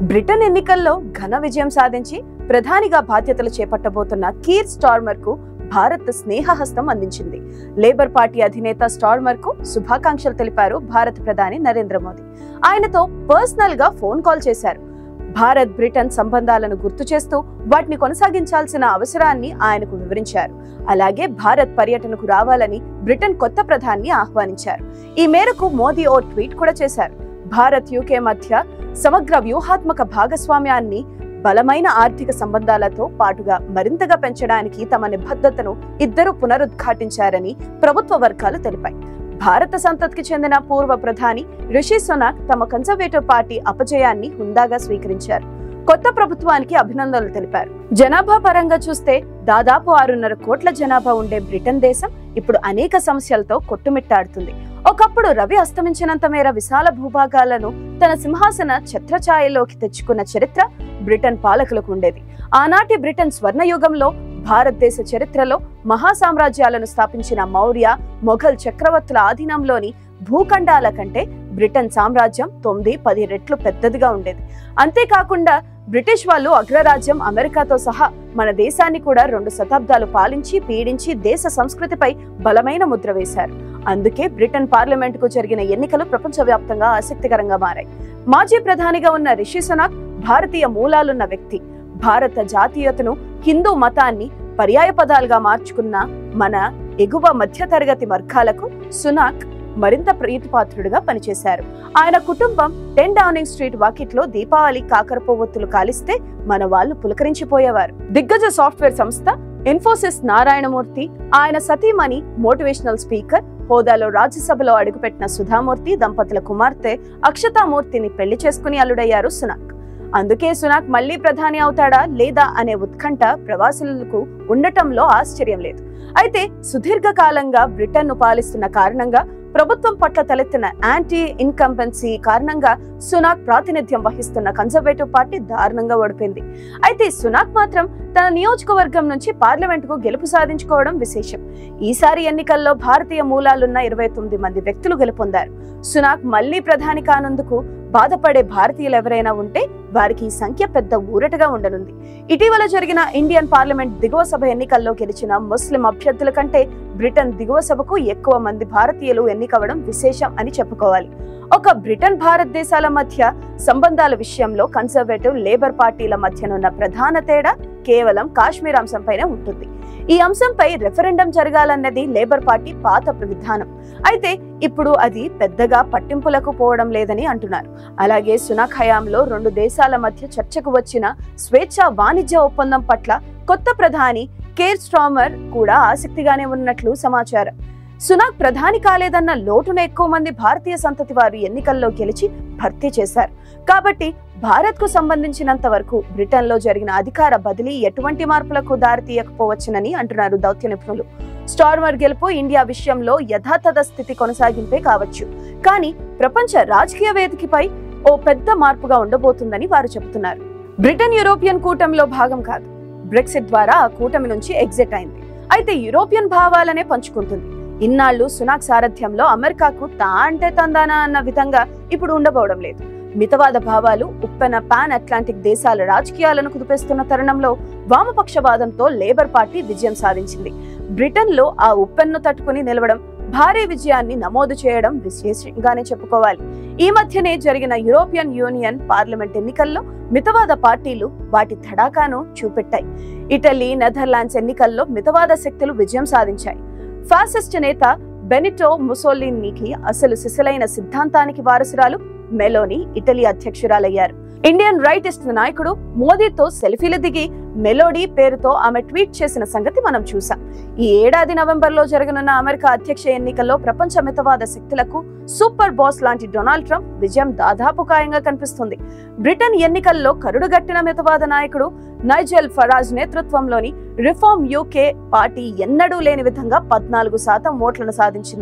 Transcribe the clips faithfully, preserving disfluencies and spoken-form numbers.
Britain ఎన్నికల్లో ఘన విజయం సాధించి ప్రధానిగా బాధ్యతలు చేపట్టబోతున్న కీర్ స్టార్మర్ కు భారత్ స్నేహహస్తం అందించింది. లేబర్ పార్టీ అధినేత స్టార్మర్ కు శుభాకాంక్షలు తెలిపారు భారత ప్రధాని నరేంద్ర మోదీ. ఆయనతో పర్సనల్ గా ఫోన్ కాల్ చేశారు. భారత్ బ్రిటన్ సంబంధాలను గుర్తు చేస్తూ వాటిని కొనసాగించాల్సిన అవసరాన్ని ఆయనకు వివరించారు. అలాగే భారత్ పర్యటనకు రావాలని బ్రిటన్ కొత్త ప్రధాని ఆహ్వానించారు. ఈ మేరకు మోదీ ఓ ట్వీట్ కూడా చేశారు. భారత్ యూకే మధ్య సమగ్ర వ్యూహాత్మక భాగస్వామ్యాన్ని బలమైన ఆర్థిక సంబంధాలతో పాటుగా మరింతగా పెంచడానికి తమ నిబద్ధతను ఇద్దరు పునరుద్ఘాటించారని ప్రభుత్వ వర్గాలు తెలిపాయి. భారత సంతతికి చెందిన పూర్వ ప్రధాని రిషి సునాక్ తమ కన్జర్వేటివ్ పార్టీ అపజయాన్ని హుందాగా స్వీకరించారు. కొత్త ప్రభుత్వానికి అభినందనలు తెలిపారు. జనాభా పరంగా చూస్తే దాదాపు ఆరున్నర కోట్ల జనాభా ఉండే బ్రిటన్ దేశం ఇప్పుడు అనేక సమస్యలతో కొట్టుమిట్టాడుతుంది. ఒకప్పుడు రవి అస్తమించినంత మేర విశాల భూభాగాలను తన సింహాసన ఛత్రఛాయలోకి తెచ్చుకున్న చరిత్ర బ్రిటన్ పాలకులకు ఉండేది. ఆనాటి బ్రిటన్ స్వర్ణయుగంలో భారతదేశ చరిత్రలో మహా సామ్రాజ్యాలను స్థాపించిన మౌర్య, మొఘల్ చక్రవర్తుల ఆధీనంలోని భూఖండాల కంటే బ్రిటన్ సామ్రాజ్యం తొమ్మిది పది రెట్లు పెద్దదిగా ఉండేది. అంతేకాకుండా బ్రిటిష్ వాళ్ళు అగ్రరాజ్యం అమెరికాతో సహా మన దేశాన్ని కూడా రెండు శతాబ్దాలు పాలించి పీడించి దేశ సంస్కృతిపై బలమైన ముద్ర వేశారు. అందుకే బ్రిటన్ పార్లమెంట్ కు జరిగిన ఎన్నికలు ప్రపంచవ్యాప్తంగా ఆసక్తికరంగా మారాయి. మాజీ ప్రధానిగా ఉన్న రిషి సునాక్ భారతీయ మూలాలున్న వ్యక్తి. భారత జాతీయతను, హిందూ మతాన్ని పర్యాయ పదాలుగా మార్చుకున్న మన ఎగువ మధ్యతరగతి వర్గాలకు సునాక్ మరింత ప్రీతిపాత్రుడిగా పనిచేశారు. ఆయన కుటుంబం టెన్ డౌనింగ్ స్ట్రీట్ వాకిట్లో దీపావళి కాకరపోవొత్తులు కాలిస్తే మన వాళ్ళు పులకరించిపోయేవారు. దిగ్గజ సాఫ్ట్వేర్ సంస్థ ఇన్ఫోసిస్ నారాయణమూర్తి, ఆయన సతీమణి మోటివేషనల్ స్పీకర్ హోదాలో రాజ్యసభలో అడుగుపెట్టిన సుధామూర్తి దంపతుల కుమార్తె అక్షతామూర్తిని పెళ్లి చేసుకుని అల్లుడయ్యారు సునాక్. అందుకే సునాక్ మళ్లీ ప్రధాని అవుతాడా లేదా అనే ఉత్కంఠ ప్రవాసులకు ఉండటంలో ఆశ్చర్యం లేదు. అయితే సుదీర్ఘ కాలంగా బ్రిటన్ ను పాలిస్తున్న కారణంగా ప్రభుత్వం పట్ల తలెత్తిన యాంటీ ఇన్కంబెన్సీ కారణంగా సునాక్ ప్రాతినిధ్యం వహిస్తున్న కన్జర్వేటివ్ పార్టీ దారుణంగా ఓడిపోయింది. అయితే సునాక్ మాత్రం తన నియోజకవర్గం నుంచి పార్లమెంట్ కు గెలుపు సాధించుకోవడం విశేషం. ఈసారి ఎన్నికల్లో భారతీయ మూలాలున్న ఇరవై తొమ్మిది మంది వ్యక్తులు గెలుపొందారు. సునాక్ మళ్లీ ప్రధాని కానందుకు బాధపడే భారతీయులు ఎవరైనా ఉంటే వారికి ఈ సంఖ్య పెద్ద ఊరటగా ఉండనుంది. ఇటీవల జరిగిన ఇండియన్ పార్లమెంట్ దిగువ సభ ఎన్నికల్లో గెలిచిన ముస్లిం అభ్యర్థుల కంటే బ్రిటన్ దిగువ సభకు ఎక్కువ మంది భారతీయులు ఎన్నికవడం విశేషం అని చెప్పుకోవాలి. ఒక బ్రిటన్ భారతదేశాల మధ్య సంబంధాల విషయంలో కన్సర్వేటివ్, లేబర్ పార్టీల మధ్యనున్న ప్రధాన తేడా కేవలం కాశ్మీర్ అంశంపైనే ఉంటుంది. ఈ అంశంపై రెఫరెండం జరగాలన్నది లేబర్ పార్టీ పాత విధానం. అయితే ఇప్పుడు అది పెద్దగా పట్టింపులకు పోవడం లేదని అంటున్నారు. అలాగే సునాక్ హయాంలో రెండు దేశాల మధ్య చర్చకు వచ్చిన స్వేచ్ఛ వాణిజ్య ఒప్పందం పట్ల కొత్త ప్రధాని కీర్ స్టార్మర్ కూడా ఆసక్తిగానే ఉన్నట్లు సమాచారం. సునాక్ ప్రధాని కాలేదన్న లోటును ఎక్కువ మంది భారతీయ సంతతి వారు ఎన్నికల్లో గెలిచి భర్తీ చేశారు. కాబట్టి భారత్ కు సంబంధించినంత వరకు బ్రిటన్ లో జరిగిన అధికార బదిలీ ఎటువంటి మార్పులకు దారితీయకపోవచ్చునని అంటున్నారు దౌత్య నిపుణులు. స్టార్మర్ గెలుపు ఇండియా విషయంలో యథాతథ స్థితి కొనసాగింపే కావచ్చు, కానీ ప్రపంచ రాజకీయ వేదికపై ఓ పెద్ద మార్పుగా ఉండబోతుందని వారు చెబుతున్నారు. బ్రిటన్ యూరోపియన్ కూటమిలో భాగం కాదు. బ్రెక్సిట్ ద్వారా ఆ కూటమి నుంచి ఎగ్జిట్ అయింది. అయితే యూరోపియన్ భావాలనే పంచుకుంటుంది. ఇన్నాళ్లు సునాక్ సారథ్యంలో అమెరికాకు తా అంటే తందానా అన్న విధంగా ఇప్పుడు ఉండబోవడం లేదు. మితవాద భావాలు ఉప్పెన పాన్ అట్లాంటిక్ దేశాల రాజకీయాలను కుదిపేస్తున్న తరుణంలో వామపక్షవాదంతో లేబర్ పార్టీ విజయం సాధించింది. బ్రిటన్ లో ఆ ఉప్పెన్ను తట్టుకుని నిలవడం, భారీ విజయాన్ని నమోదు చేయడం విశేషంగానే చెప్పుకోవాలి. ఈ మధ్యనే జరిగిన యూరోపియన్ యూనియన్ పార్లమెంట్ ఎన్నికల్లో మితవాద పార్టీలు వాటి తడాకాను చూపెట్టాయి. ఇటలీ, నెదర్లాండ్స్ ఎన్నికల్లో మితవాద శక్తులు విజయం సాధించాయి. ఫాసిస్ట్ నేత బెనిటో ముసోలినీకి అసలు సిసలైన సిద్ధాంతానికి వారసురాలు మెలోని ఇటలీ అధ్యక్షురాలయ్యారు. ఇండియన్ రైటిస్ట్ నాయకుడు మోదీతో సెల్ఫీలు దిగి మెలోడీ పేరుతో ఆమె ట్వీట్ చేసిన సంగతి మనం చూసాం. ఈ ఏడాది నవంబర్ లో జరగనున్న అమెరికా అధ్యక్ష ఎన్నికల్లో ప్రపంచ మితవాద శక్తులకు సూపర్ బాస్ లాంటి డొనాల్డ్ ట్రంప్ విజయం దాదాపు ఖాయంగా కనిపిస్తుంది. బ్రిటన్ ఎన్నికల్లో కరుడుగట్టిన మితవాద నాయకుడు నైజెల్ ఫరాజ్ నేతృత్వంలోని రిఫార్మ్ యూకే పార్టీ ఎన్నడూ లేని విధంగా పద్నాలుగు శాతం ఓట్లను సాధించింది.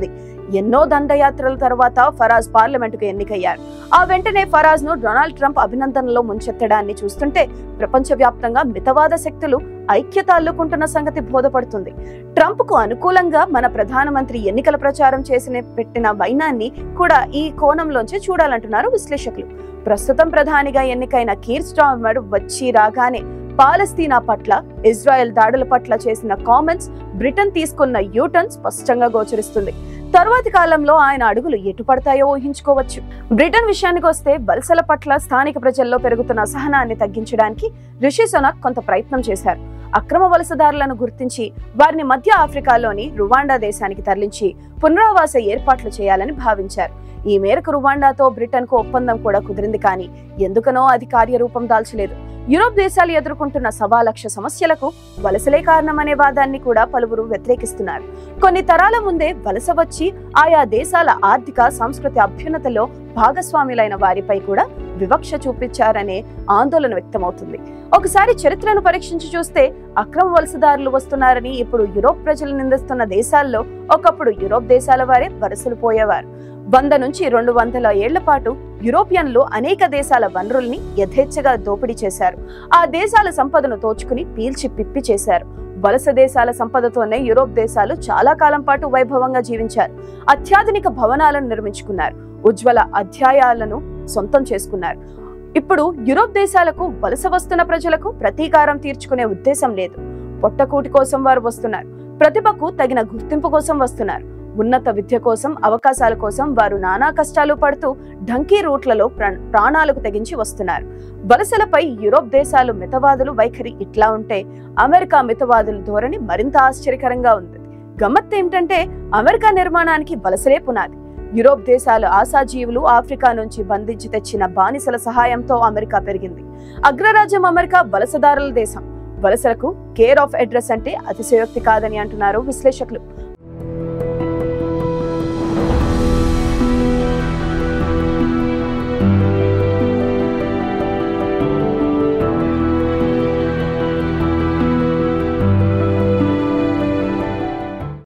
ఎన్నో దండయాత్రల తర్వాత ఫరాజ్ పార్లమెంటుకు ఎన్నికయ్యారు. ఆ వెంటనే ఫరాజ్ ను డొనాల్డ్ ట్రంప్ అభినందనలో ముంచెత్తడాన్ని చూస్తుంటే ప్రపంచవ్యాప్తంగా మితవాద శక్తులు ఐక్యత అల్లుకుంటున్న సంగతి బోధపడుతుంది. ట్రంప్ కు అనుకూలంగా మన ప్రధానమంత్రి ఎన్నికల ప్రచారం చేసిన పెట్టిన వైనాన్ని కూడా ఈ కోణంలోంచి చూడాలంటున్నారు విశ్లేషకులు. ప్రస్తుతం ప్రధానిగా ఎన్నికైన కీర్ స్టార్మర్ వచ్చి రాగానే పాలస్తీనా పట్ల, ఇజ్రాయెల్ దాడుల పట్ల చేసిన కామెంట్స్, బ్రిటన్ తీసుకున్న యూటర్న్ స్పష్టంగా గోచరిస్తుంది. తరువాతి కాలంలో ఆయన అడుగులు ఎటు పడతాయో ఊహించుకోవచ్చు. బ్రిటన్ విషయానికి వస్తే వలసల పట్ల స్థానిక ప్రజల్లో పెరుగుతున్న అసహనాన్ని తగ్గించడానికి రిషి సునాక్ కొంత ప్రయత్నం చేశారు. అక్రమ వలసదారులను గుర్తించి వారిని మధ్య ఆఫ్రికాలోని రువాండా దేశానికి తరలించి పునరావాస ఏర్పాట్లు చేయాలని భావించారు. ఈ మేరకు రువాండాతో బ్రిటన్ కు ఒప్పందం కూడా కుదిరింది. కానీ ఎందుకనో అది కార్యరూపం దాల్చలేదు. యూరోప్ దేశాలు ఎదుర్కొంటున్న సవా లక్ష సమస్యలకు వలసలే కారణమనే వాదాన్ని కూడా పలువురు వ్యతిరేకిస్తున్నారు. కొన్ని తరాల ముందే వలస వచ్చి ఆయా దేశాల ఆర్థిక, సాంస్కృతిక అభ్యున్నతిలో భాగస్వాములైన వారిపై కూడా వివక్ష చూపించారనే ఆందోళన వ్యక్తమవుతుంది. ఒకసారి చరిత్రను పరీక్షించి చూస్తే అక్రమ వలసదారులు వస్తున్నారని ఇప్పుడు యూరోప్ ప్రజలు నిందిస్తున్న దేశాల్లో ఒకప్పుడు యూరోప్ దేశాల వారే వలసలు పోయేవారు. వంద నుంచి రెండు వందల ఏళ్ల పాటు యూరోపియన్లు అనేక దేశాల వనరుల్ని యథేచ్ఛగా దోపిడీ చేశారు. ఆ దేశాల సంపదను దోచుకుని పీల్చి పిప్పి చేశారు. వలస దేశాల సంపదతోనే యూరోప్ దేశాలు చాలా కాలం పాటు వైభవంగా జీవించారు. అత్యాధునిక భవనాలను నిర్మించుకున్నారు. ఉజ్వల అధ్యాయాలను సొంతం చేసుకున్నారు. ఇప్పుడు యూరోప్ దేశాలకు వలస వస్తున్న ప్రజలకు ప్రతీకారం తీర్చుకునే ఉద్దేశం లేదు. పొట్టకూటి కోసం వారు వస్తున్నారు. ప్రతిభకు తగిన గుర్తింపు కోసం వస్తున్నారు. ఉన్నత విద్య కోసం, అవకాశాల కోసం వారు నానా కష్టాలు పడుతూ ఢంకీ రూట్లలో ప్రాణాలకు తెగించి వస్తున్నారు. వలసలపై యూరోప్ దేశాలు మితవాదులు వైఖరి ఇట్లా ఉంటే అమెరికా మితవాదుల ధోరణి మరింత ఆశ్చర్యకరంగా ఉంది. గమ్మత్తు ఏమిటంటే అమెరికా నిర్మాణానికి వలసలే పునాది. యూరోప్ దేశాలు ఆశాజీవులు ఆఫ్రికా నుంచి బంధించి తెచ్చిన బానిసల సహాయంతో అమెరికా పెరిగింది. అగ్రరాజ్యం అమెరికా వలసదారుల దేశం. వలసలకు కేర్ ఆఫ్ అడ్రస్ అంటే అతిశయోక్తి కాదని అంటున్నారు విశ్లేషకులు.